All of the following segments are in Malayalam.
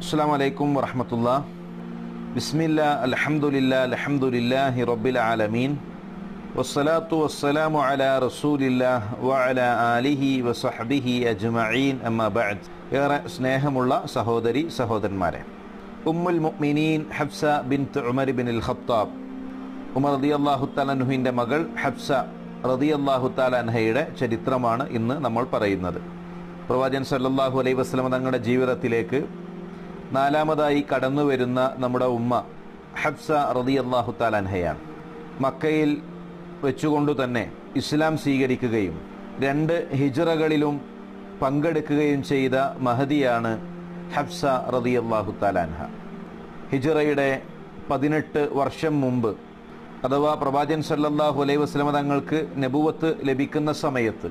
അസ്സലാമു അലൈക്കും വറഹ്മത്തുള്ളാഹി. ബിസ്മില്ലാഹ് അൽഹംദുലില്ലാഹി റബ്ബിൽ ആലമീൻ വസ്സലാത്തു വസ്സലാമു അലാ റസൂലില്ലാഹ് വഅലാ ആലിഹി വസഹ്ബിഹി അജ്മഈൻ. അമ്മാ ബഅദ്. ഏറെ സ്നേഹമുള്ള സഹോദരി സഹോദരന്മാരെ, ഉമ്മുൽ മുഅ്മിനീൻ Hafsa bint Umar ibnul Khattab, Umar റളിയല്ലാഹു തആല അൻഹുവിൻ്റെ മകൾ ഹഫ്സ റളിയല്ലാഹു തആല അൻഹയുടെ ചരിത്രമാണ് ഇന്ന് നമ്മൾ പറയുന്നത്. പ്രവാചകൻ സല്ലല്ലാഹു അലൈഹി വസല്ലം തങ്ങളുടെ ജീവിതത്തിലേക്ക് നാലാമതായി കടന്നു വരുന്ന നമ്മുടെ ഉമ്മ ഹഫ്സ റളിയല്ലാഹു തആല അൻഹയാണ്. മക്കയിൽ വെച്ചുകൊണ്ടു തന്നെ ഇസ്ലാം സ്വീകരിക്കുകയും 2 ഹിജ്റകളിലും പങ്കെടുക്കുകയും ചെയ്ത മഹദിയാണ് ഹഫ്സ റളിയല്ലാഹു തആല അൻഹ. ഹിജ്റയുടെ 18 വർഷം മുമ്പ്, അഥവാ പ്രവാചകൻ സല്ലല്ലാഹു അലൈഹി വസല്ലം തങ്ങൾക്ക് നബുവത്ത് ലഭിക്കുന്ന സമയത്ത്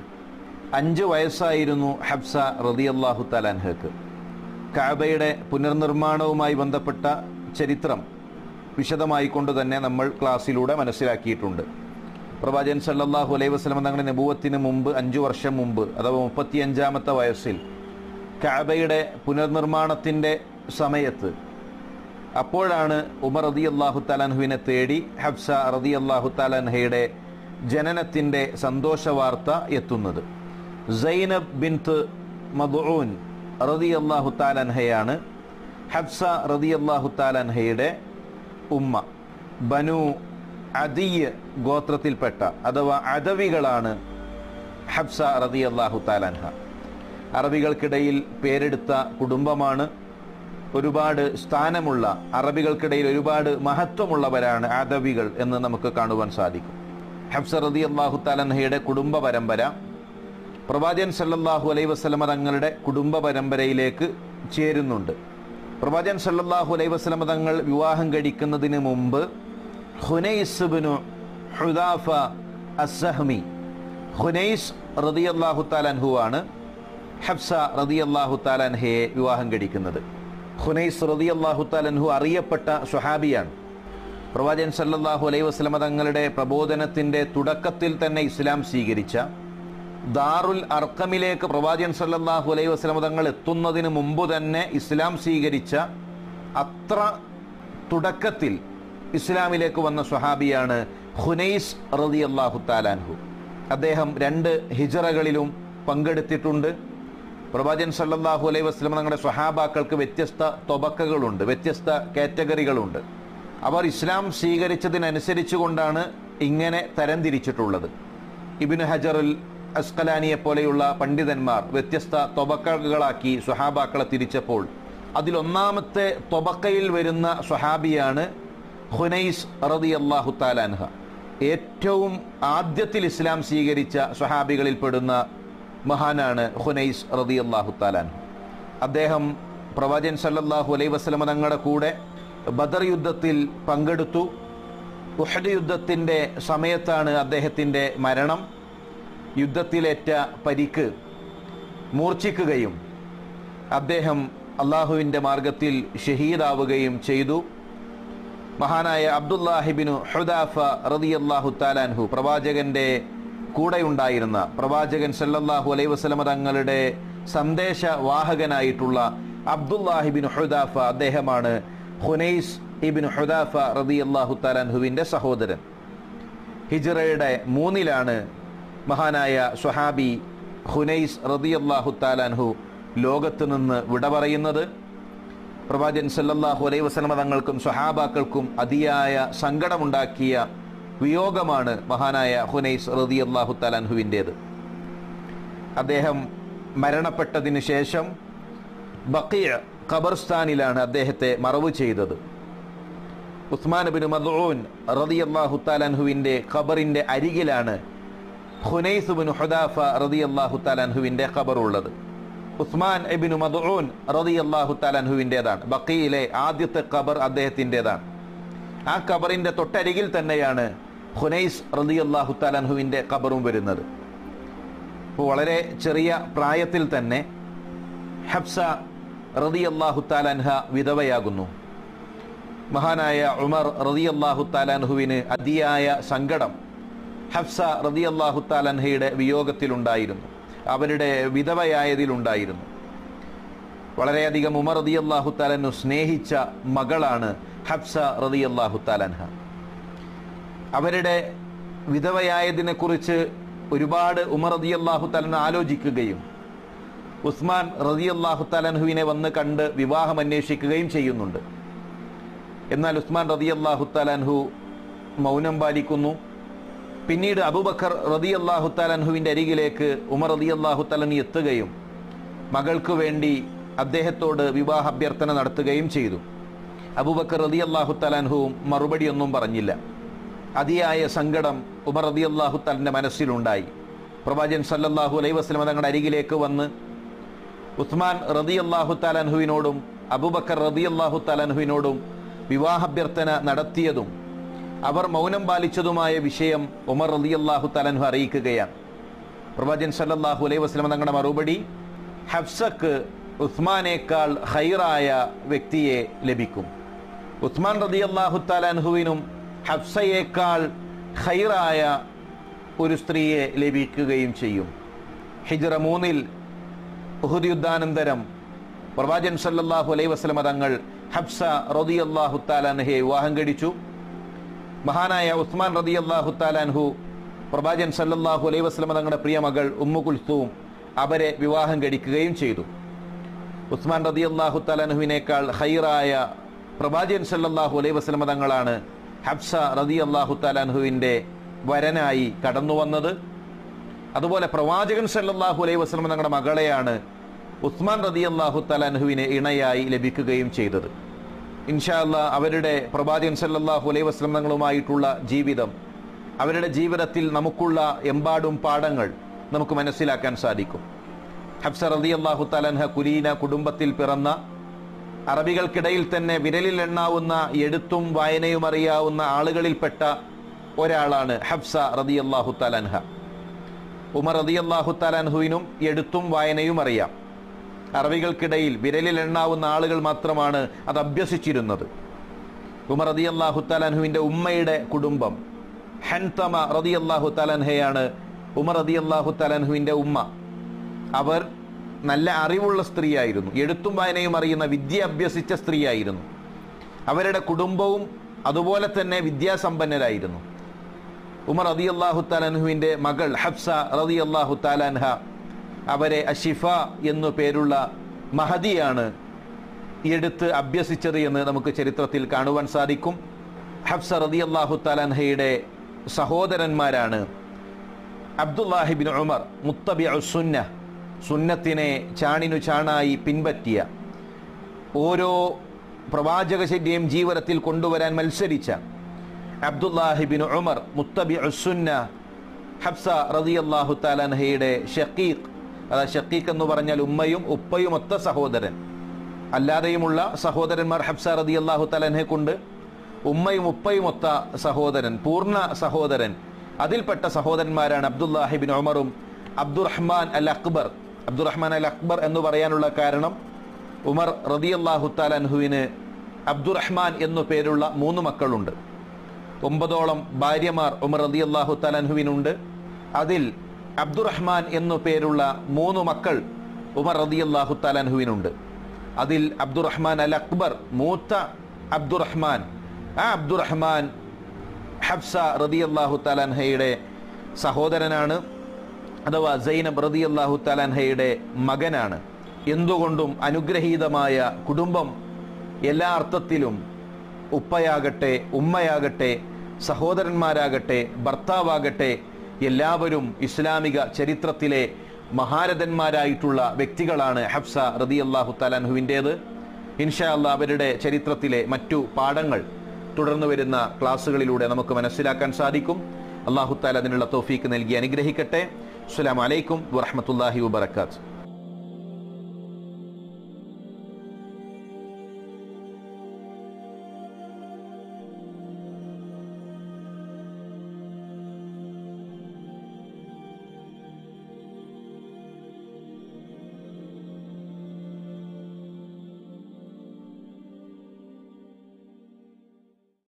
5 വയസ്സായിരുന്നു ഹഫ്സ റളിയല്ലാഹു തആല അൻഹക്ക്. കഅബയുടെ പുനർനിർമ്മാണവുമായി ബന്ധപ്പെട്ട ചരിത്രം വിശദമായി കൊണ്ട് തന്നെ നമ്മൾ ക്ലാസ്സിലൂടെ മനസ്സിലാക്കിയിട്ടുണ്ട്. പ്രവാചകൻ സല്ലല്ലാഹു അലൈഹി വസല്ലം തങ്ങളുടെ നബുവത്തിന് മുമ്പ് 5 വർഷം മുമ്പ്, അഥവാ 35-ാമത്തെ വയസ്സിൽ കഅബയുടെ പുനർനിർമ്മാണത്തിൻ്റെ സമയത്ത് അപ്പോഴാണ് ഉമർ റളിയല്ലാഹു തആല അൻഹുവിനെ തേടി ഹഫ്സ റളിയല്ലാഹു തആല അൻഹയുടെ ജനനത്തിൻ്റെ സന്തോഷ വാർത്ത എത്തുന്നത്. സൈനബ് ബിൻത് മദ്ഊൻ റളിയല്ലാഹു തആല അൻഹയാണ് ഹഫ്സ റളിയല്ലാഹു തആല അൻഹയുടെ ഉമ്മ. ബനു അദിയ് ഗോത്രത്തിൽപ്പെട്ട, അഥവാ അദവികളാണ് ഹഫ്സ റളിയല്ലാഹു തആല അൻഹ. അറബികൾക്കിടയിൽ പേരെടുത്ത കുടുംബമാണ്. ഒരുപാട് സ്ഥാനമുള്ള, അറബികൾക്കിടയിൽ ഒരുപാട് മഹത്വമുള്ളവരാണ് അദവികൾ എന്ന് നമുക്ക് കാണുവാൻ സാധിക്കും. ഹഫ്സ റളിയല്ലാഹു തആല അൻഹയുടെ കുടുംബ പരമ്പര പ്രവാചകൻ സല്ലല്ലാഹു അലൈഹി വസല്ലം തങ്ങളുടെ കുടുംബ പരമ്പരയിലേക്ക് ചേരുന്നുണ്ട്. പ്രവാചകൻ സല്ലല്ലാഹു അലൈഹി വസല്ലം തങ്ങൾ വിവാഹം കഴിക്കുന്നതിന് മുമ്പ് ഹുനൈസ് ഇബ്നു ഹുദാഫ അസ്സഹ്മി, ഹുനൈസ് റളിയല്ലാഹു തആല അൻഹു ആണ് ഹഫ്സ റളിയല്ലാഹു തആല അൻഹയെ വിവാഹം കഴിക്കുന്നത്. ഹുനൈസ് റളിയല്ലാഹു തആല അൻഹു അറിയപ്പെട്ട സ്വഹാബിയാണ്. പ്രവാചകൻ സല്ലല്ലാഹു അലൈഹി വസല്ലം തങ്ങളുടെ പ്രബോധനത്തിൻ്റെ തുടക്കത്തിൽ തന്നെ ഇസ്ലാം സ്വീകരിച്ച, ദാറുൽ അർഖമിലേക്ക് പ്രവാചകൻ സല്ലല്ലാഹു അലൈഹി വസല്ലം തങ്ങൾ എത്തുന്നതിന് മുമ്പ് തന്നെ ഇസ്ലാം സ്വീകരിച്ച, അത്ര തുടക്കത്തിൽ ഇസ്ലാമിലേക്ക് വന്ന സ്വഹാബിയാണ് ഹുനൈസ് റളിയല്ലാഹു തആല അൻഹു. അദ്ദേഹം 2 ഹിജ്റകളിലും പങ്കെടുത്തിട്ടുണ്ട്. പ്രവാചകൻ സല്ലല്ലാഹു അലൈഹി വസല്ലം തങ്ങളുടെ സ്വഹാബാക്കൾക്ക് വ്യത്യസ്ത തൊബക്കകളുണ്ട്, വ്യത്യസ്ത കാറ്റഗറികളുണ്ട്. അവർ ഇസ്ലാം സ്വീകരിച്ചതിനനുസരിച്ച് കൊണ്ടാണ് ഇങ്ങനെ തരംതിരിച്ചിട്ടുള്ളത്. ഇബ്നു ഹജറുൽ അസ്ഖലാനിയെ പോലെയുള്ള പണ്ഡിതന്മാർ വ്യത്യസ്ത തൊബക്കകളാക്കി സ്വഹാബാക്കളെ തിരിച്ചപ്പോൾ അതിലൊന്നാമത്തെ തൊബക്കയിൽ വരുന്ന സ്വഹാബിയാണ് ഹുനൈസ് റളിയല്ലാഹു തആല അൻഹ. ഏറ്റവും ആദ്യത്തിൽ ഇസ്ലാം സ്വീകരിച്ച സ്വഹാബികളിൽ പെടുന്ന മഹാനാണ് ഹുനൈസ് റളിയല്ലാഹു തആല അൻഹു. അദ്ദേഹം പ്രവാചകൻ സല്ലല്ലാഹു അലൈഹി വസല്ലം തങ്ങളുടെ കൂടെ ബദർ യുദ്ധത്തിൽ പങ്കെടുത്തു. ഉഹദ് യുദ്ധത്തിൻ്റെ സമയത്താണ് അദ്ദേഹത്തിൻ്റെ മരണം. യുദ്ധത്തിലേറ്റ പരിക്ക് മൂർച്ഛിക്കുകയും അദ്ദേഹം അള്ളാഹുവിൻ്റെ മാർഗത്തിൽ ഷഹീദാവുകയും ചെയ്തു. മഹാനായ അബ്ദുല്ലാഹി ഇബ്നു ഹുദാഫ റളിയല്ലാഹു തആല അൻഹു, പ്രവാചകൻ്റെ കൂടെയുണ്ടായിരുന്ന, പ്രവാചകൻ സല്ലല്ലാഹു അലൈഹി വസല്ലം തങ്ങളുടെ സന്ദേശവാഹകനായിട്ടുള്ള അബ്ദുല്ലാഹി ഇബ്നു ഹുദാഫ, അദ്ദേഹമാണ് ഹുനൈസ് ഇബ്നു ഹുദാഫ റളിയല്ലാഹു തആല അൻഹുവിൻ്റെ സഹോദരൻ. ഹിജ്റയുടെ 3-ലാണ് മഹാനായ സ്വഹാബി ഹുനൈസ് റളിയല്ലാഹു തആല അൻഹു ലോകത്ത് നിന്ന് വിട പറയുന്നത്. പ്രവാചകൻ സല്ലല്ലാഹു അലൈഹി വസല്ലം തങ്ങൾക്കും സ്വഹാബാക്കൾക്കും അതിയായ സങ്കടമുണ്ടാക്കിയ വിയോഗമാണ് മഹാനായ ഹുനൈസ് റളിയല്ലാഹു തആല അൻഹുവിൻ്റേത്. അദ്ദേഹം മരണപ്പെട്ടതിന് ശേഷം ബഖീഅ് ഖബർസ്ഥാനിലാണ് അദ്ദേഹത്തെ മറവ് ചെയ്തത്. ഉസ്മാൻ ഇബ്നു മദ്ഊൻ റളിയല്ലാഹു തആല അൻഹുവിൻ്റെ ഖബറിൻ്റെ അരികിലാണ് ഹുനൈസ് ഇബ്നു ഹുദാഫ റളിയല്ലാഹു തആല അൻഹുവിൻ്റെ ഖബറുള്ളത്. ഉസ്മാൻ ഇബ്നു മദ്ഊൻ റളിയല്ലാഹു തആല അൻഹുവിൻ്റേതാണ്. ബഖീയിലെ ആദ്യത്തെ ഖബർ അദ്ദേഹത്തിൻ്റെതാണ്. ആ ഖബറിൻ്റെ തൊട്ടരികിൽ തന്നെയാണ് ഹുനൈസ് റളിയല്ലാഹു തആല അൻഹുവിൻ്റെ ഖബറും വരുന്നത്. അപ്പോൾ വളരെ ചെറിയ പ്രായത്തിൽ തന്നെ ഹഫ്സ റളിയല്ലാഹു തആല അൻഹ വിധവയാകുന്നു. മഹാനായ ഉമർ റളിയല്ലാഹു തആല അൻഹുവിന് അതിയായ സങ്കടം ഹഫ്സ റളിയല്ലാഹു തആല അൻഹയുടെ വിയോഗത്തിലുണ്ടായിരുന്നു, അവരുടെ വിധവയായതിലുണ്ടായിരുന്നു. വളരെയധികം ഉമർ റളിയല്ലാഹു തആല അൻഹു സ്നേഹിച്ച മകളാണ് ഹഫ്സ റളിയല്ലാഹു തആല അൻഹ. അവരുടെ വിധവയായതിനെക്കുറിച്ച് ഒരുപാട് ഉമർ റളിയല്ലാഹു തആല അൻഹു ആലോചിക്കുകയും ഉസ്മാൻ റളിയല്ലാഹു തആല അൻഹുവിനെ വന്ന് കണ്ട് വിവാഹം അന്വേഷിക്കുകയും ചെയ്യുന്നുണ്ട്. എന്നാൽ ഉസ്മാൻ റളിയല്ലാഹു തആല അൻഹു മൗനം പാലിക്കുന്നു. പിന്നീട് അബൂബക്കർ റളിയല്ലാഹു തആല അൻഹുവിൻ്റെ അരികിലേക്ക് ഉമർ റളിയല്ലാഹു തആല അൻഹു എത്തുകയും മകൾക്ക് വേണ്ടി അദ്ദേഹത്തോട് വിവാഹ അഭ്യർത്ഥന നടത്തുകയും ചെയ്തു. അബൂബക്കർ റളിയല്ലാഹു തആല അൻഹു മറുപടിയൊന്നും പറഞ്ഞില്ല. അതിയായ സങ്കടം ഉമർ റളിയല്ലാഹു തആലയുടെ മനസ്സിലുണ്ടായി. പ്രവാചകൻ സല്ലല്ലാഹു അലൈഹി വസല്ലം തങ്ങളുടെ അരികിലേക്ക് വന്ന് ഉസ്മാൻ റളിയല്ലാഹു തആല അൻഹുവിനോടും അബൂബക്കർ റളിയല്ലാഹു തആല അൻഹുവിനോടും വിവാഹാഭ്യർത്ഥന നടത്തിയതും അവർ മൗനം പാലിച്ചതുമായ വിഷയം ഉമർ റളിയല്ലാഹു തആല അൻഹു അറിയിക്കുകയാണ്. പ്രവാചകൻ സല്ലല്ലാഹു അലൈഹി വസല്ലം തങ്ങളുടെ മറുപടി, ഹഫ്സക്ക് ഉസ്മാനേക്കാൾ ഖൈറായ വ്യക്തിയെ ലഭിക്കും. ഉസ്മാൻ റളിയല്ലാഹു തആല അൻഹുവിനും ഹഫ്സയേക്കാൾ ഖൈറായ ഒരു സ്ത്രീയെ ലഭിക്കുകയും ചെയ്യും. ഹിജ്റ 3 ഉഹുദ് യുദ്ധാനന്തരം പ്രവാചകൻ സല്ലല്ലാഹു അലൈഹി വസല്ലം തങ്ങൾ ഹഫ്സ റളിയല്ലാഹു തആല അൻഹയെ വിവാഹം കഴിച്ചു. മഹാനായ ഉസ്മാൻ റളിയല്ലാഹു തആല അൻഹു പ്രവാചകൻ സല്ലല്ലാഹു അലൈഹി വസല്ലം തങ്ങളുടെ പ്രിയ മകൾ ഉമ്മു കുൽസൂം അവരെ വിവാഹം കഴിക്കുകയും ചെയ്തു. ഉസ്മാൻ റളിയല്ലാഹു തആല അൻഹുവിനേക്കാൾ ഖൈറായ പ്രവാചകൻ സല്ലല്ലാഹു അലൈഹി വസല്ലം തങ്ങളാണ് ഹഫ്സ റളിയല്ലാഹു തആല അൻഹുവിൻ്റെ വരനായി കടന്നു വന്നത്. അതുപോലെ പ്രവാചകൻ സല്ലല്ലാഹു അലൈഹി വസല്ലം തങ്ങളുടെ മകളെയാണ് ഉസ്മാൻ റളിയല്ലാഹു തആല അൻഹുവിന് ഇണയായി ലഭിക്കുകയും ചെയ്തത്. ഇൻഷാ അല്ലാഹ് അവരുടെ പ്രവാചകൻ സല്ലല്ലാഹു അലൈഹി വസല്ലം തങ്ങളുമായിട്ടുള്ള ജീവിതം, അവരുടെ ജീവിതത്തിൽ നമുക്കുള്ള എമ്പാടും പാഠങ്ങൾ നമുക്ക് മനസ്സിലാക്കാൻ സാധിക്കും. ഹഫ്സ റളിയല്ലാഹു തആല അൻഹ കുലീന കുടുംബത്തിൽ പിറന്ന, അറബികൾക്കിടയിൽ തന്നെ വിരലിൽ എണ്ണാവുന്ന എഴുത്തും വായനയും അറിയാവുന്ന ആളുകളിൽപ്പെട്ട ഒരാളാണ് ഹഫ്സ റളിയല്ലാഹു തആല അൻഹ. ഉമർ റളിയല്ലാഹു തആല അൻഹുവിനും എഴുത്തും വായനയും അറിയാം. അറബികൾക്കിടയിൽ വിരലിൽ എണ്ണാവുന്ന ആളുകൾ മാത്രമാണ് അത് അഭ്യസിച്ചിരുന്നത്. ഉമർ റളിയല്ലാഹു തആല അൻഹുവിൻ്റെ ഉമ്മയുടെ കുടുംബം ഹൻതമ റളിയല്ലാഹു തആല അൻഹയാണ് ഉമർ റളിയല്ലാഹു തആല അൻഹുവിൻ്റെ ഉമ്മ. അവർ നല്ല അറിവുള്ള സ്ത്രീയായിരുന്നു, എഴുത്തും വായനയും അറിയുന്ന വിദ്യ അഭ്യസിച്ച സ്ത്രീയായിരുന്നു. അവരുടെ കുടുംബവും അതുപോലെ തന്നെ വിദ്യാസമ്പന്നരായിരുന്നു. ഉമർ റളിയല്ലാഹു തആല അൻഹുവിൻ്റെ മകൾ ഹഫ്സ റളിയല്ലാഹു തആല അൻഹ അവരെ അഷിഫ എന്നു പേരുള്ള മഹദിയാണ് എടുത്ത് അഭ്യസിച്ചത് എന്ന് നമുക്ക് ചരിത്രത്തിൽ കാണുവാൻ സാധിക്കും. ഹഫ്സ റളിയല്ലാഹു തആല അൻഹയുടെ സഹോദരന്മാരാണ് അബ്ദുല്ലാഹിബ്നു ഉമർ, മുത്തബിഉ സുന്ന, സുന്നത്തിനെ ചാണിനു ചാണായി പിൻപറ്റിയ, ഓരോ പ്രവാചകശല്യം ജീവിതത്തിൽ കൊണ്ടുവരാൻ മത്സരിച്ച അബ്ദുല്ലാഹിബ്നു ഉമർ, മുത്തബിഉ സുന്ന, ഹഫ്സ റളിയല്ലാഹു തആല അൻഹയുടെ ഷഖീഖ്. അതായത് ഷഖീഖ് എന്ന് പറഞ്ഞാൽ ഉമ്മയും ഉപ്പയും ഒത്ത സഹോദരൻ. അല്ലാതെയുമുള്ള സഹോദരന്മാർ ഹഫ്സ റളിയല്ലാഹു തആല അൻഹയ്ക്കുണ്ട്. ഉമ്മയും ഉപ്പയും ഒത്ത സഹോദരൻ, പൂർണ്ണ സഹോദരൻ, അതിൽപ്പെട്ട സഹോദരന്മാരാണ് അബ്ദുല്ലാഹിബ്നു ഉമറും അബ്ദുറഹ്മാൻ അൽ അക്ബർ. അബ്ദുറഹ്മാൻ അൽ അക്ബർ എന്ന് പറയാനുള്ള കാരണം ഉമർ റളിയല്ലാഹു തആല അൻഹുവിന് അബ്ദുറഹ്മാൻ എന്നു പേരുള്ള 3 മക്കളുണ്ട്. 9ഓളം ഭാര്യമാർ ഉമർ റളിയല്ലാഹു തആല അൻഹുവിനുണ്ട്. അതിൽ അബ്ദുറഹ്മാൻ എന്നു പേരുള്ള 3 മക്കൾ ഉമർ റളിയല്ലാഹു തആല അൻഹുവിനുണ്ട്. അതിൽ അബ്ദുറഹ്മാൻ അൽ അക്ബർ, മൂത്ത അബ്ദുറഹ്മാൻ, ആ അബ്ദുറഹ്മാൻ ഹഫ്സ റളിയല്ലാഹു തആല അൻഹയുടെ സഹോദരനാണ്, അഥവാ സൈനബ് റളിയല്ലാഹു തആല അൻഹയുടെ മകനാണ്. എന്തുകൊണ്ടും അനുഗ്രഹീതമായ കുടുംബം. എല്ലാ അർത്ഥത്തിലും ഉപ്പയാകട്ടെ, ഉമ്മയാകട്ടെ, സഹോദരന്മാരാകട്ടെ, ഭർത്താവാകട്ടെ, എല്ലാവരും ഇസ്ലാമിക ചരിത്രത്തിലെ മഹാരഥന്മാരായിട്ടുള്ള വ്യക്തികളാണ് ഹഫ്സ റളിയല്ലാഹു തആല അൻഹുവിൻ്റേത്. ഇൻഷാ അല്ലാഹ് അവരുടെ ചരിത്രത്തിലെ മറ്റു പാഠങ്ങൾ തുടർന്നു വരുന്ന ക്ലാസ്സുകളിലൂടെ നമുക്ക് മനസ്സിലാക്കാൻ സാധിക്കും. അല്ലാഹു തആല അതിനുള്ള തൗഫീക്ക് നൽകി അനുഗ്രഹിക്കട്ടെ. അസ്സലാമു അലൈക്കും വറഹ്മത്തുള്ളാഹി വബറകാതുഹു.